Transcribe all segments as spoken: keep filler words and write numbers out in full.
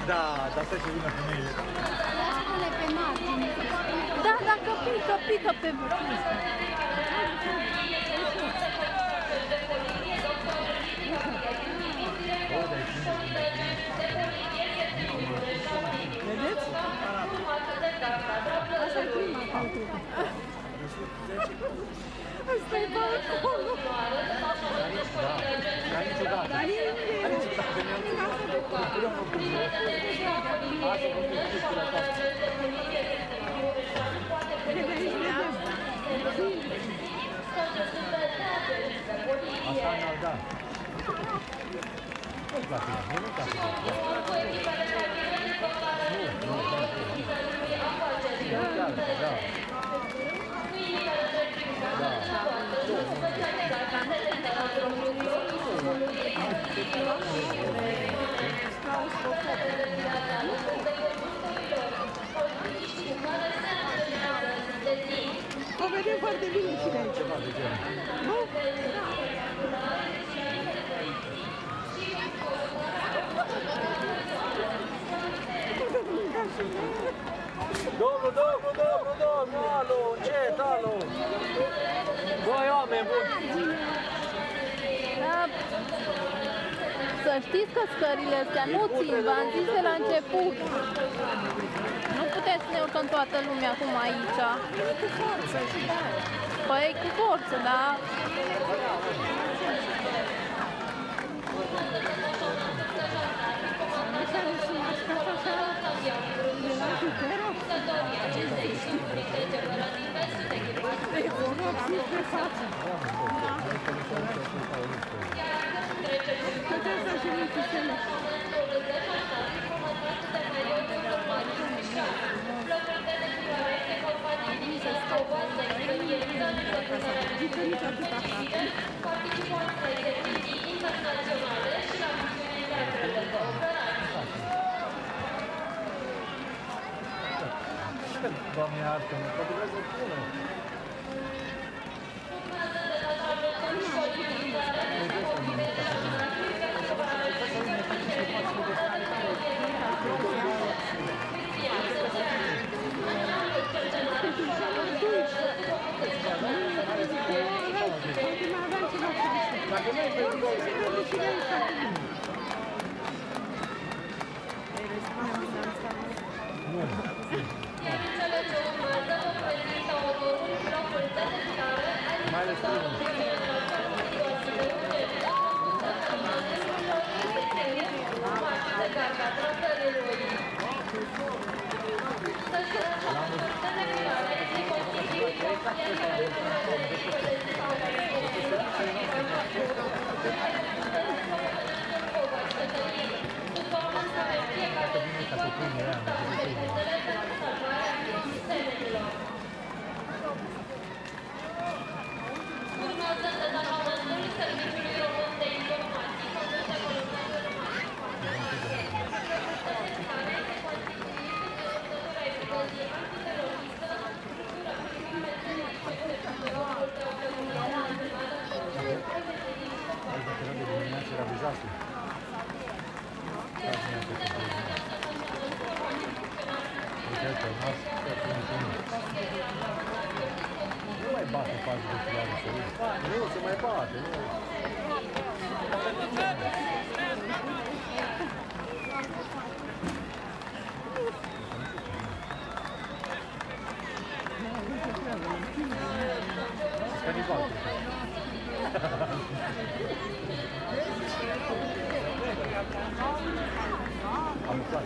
Da, dar să și vină femeile. Lasă-le pe margine. Da, dacă pică, pică pe vârf. Vedeți? Asta e prima parte. Asta e balconul. Da, niciodată. Dar e în casa de coadă. Asta n-au dat. Nu-i place, nu-i place. Nu, nu, da. Da, da. O vedem foarte bine și de aici. Nu? Domnul, domnul, domnul, domnul, alo, încet, alo. Doi oameni buni. Da. Să știți că scările astea nu țin, v-am zis de la început. Nu putem să ne urcăm toată lumea acum aici. Cu forță și da. Păi cu forță, da? Doamne iartă-mă, poate vreau să-l pună. Dacă nu e pentru noi, să ne Nu. Mai ales Nu mai bate față de filarul sărit. Nu, se mai bate, nu. Canibal. Am aflat.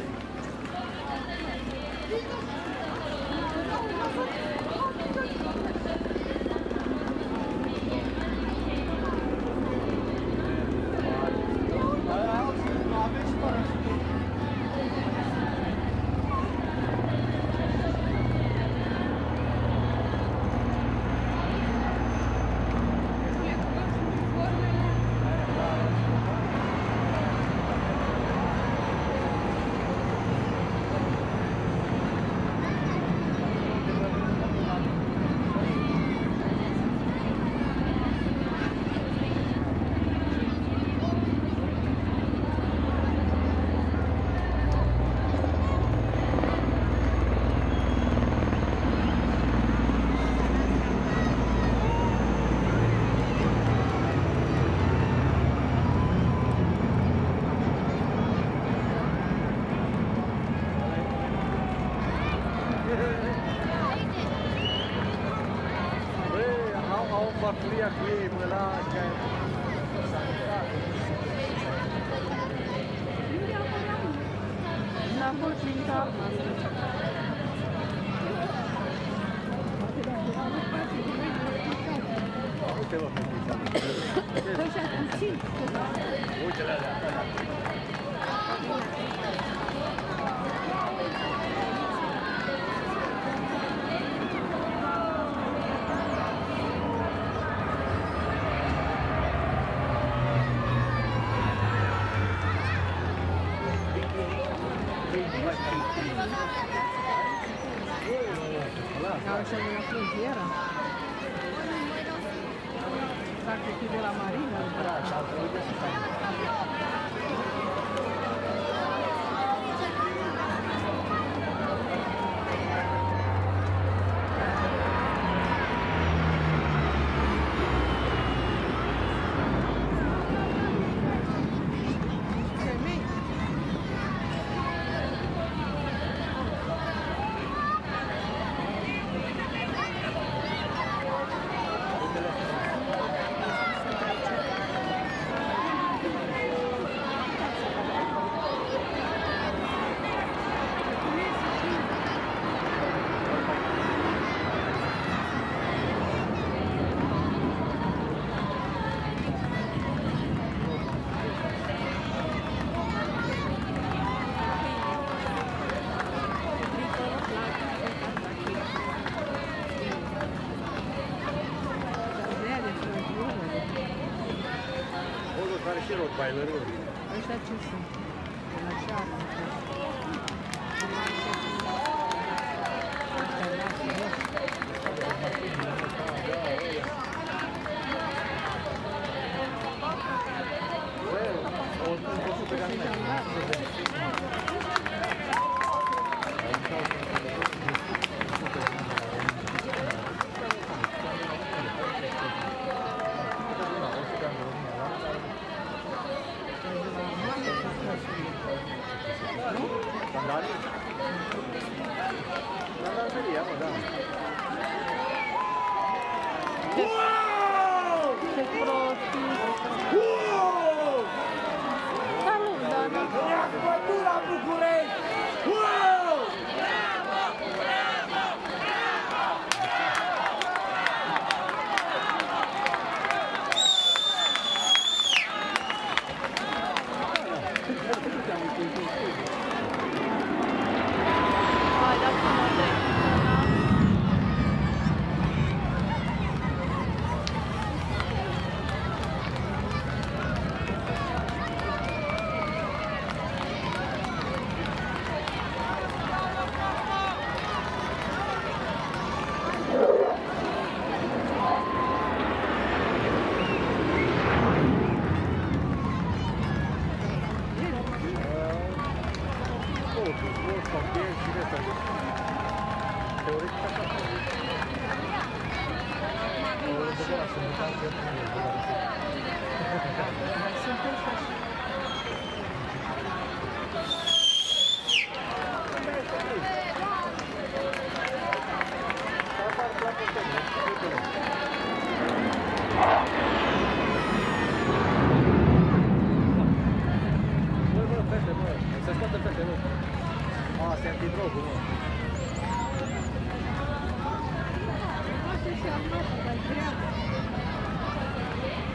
Uite, mă, fetița. Ăștia puțin. Uite-le alea. Ela chegou na fronteira. Sabe aqui de la Marina? Care și rottweileruri. Ăștia ce sunt? De la ceară. Sandali? Sandali, mă, da. Ce prostii! Salut, Dana! Pădura București! Wow! Hai, da, până la trei. Se scoate fete, nu? A, se antidrogul, mă. Poate și am luat, dar treabă.